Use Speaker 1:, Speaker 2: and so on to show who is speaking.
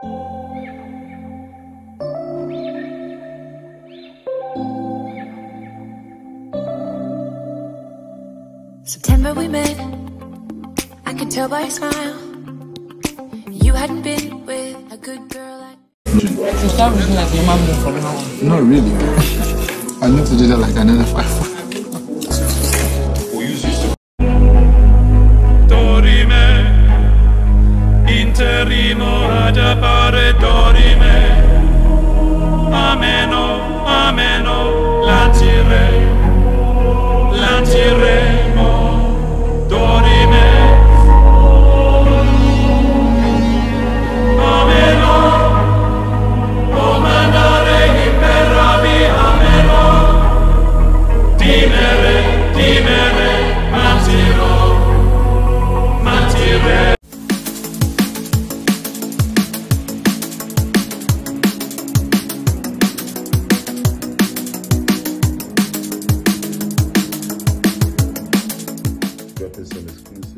Speaker 1: September we met, I could tell by your smile. You hadn't been with a good girl like...
Speaker 2: You start looking like your mom from now on.
Speaker 3: Not really. I need to do that like another 5.
Speaker 4: Dorime, interrimo ad appare dorime. Ameno, ameno, lanciremo, dorime. Ameno, o mandare imperavi, ameno. Timere, mantirò.
Speaker 5: Dropping some exclusive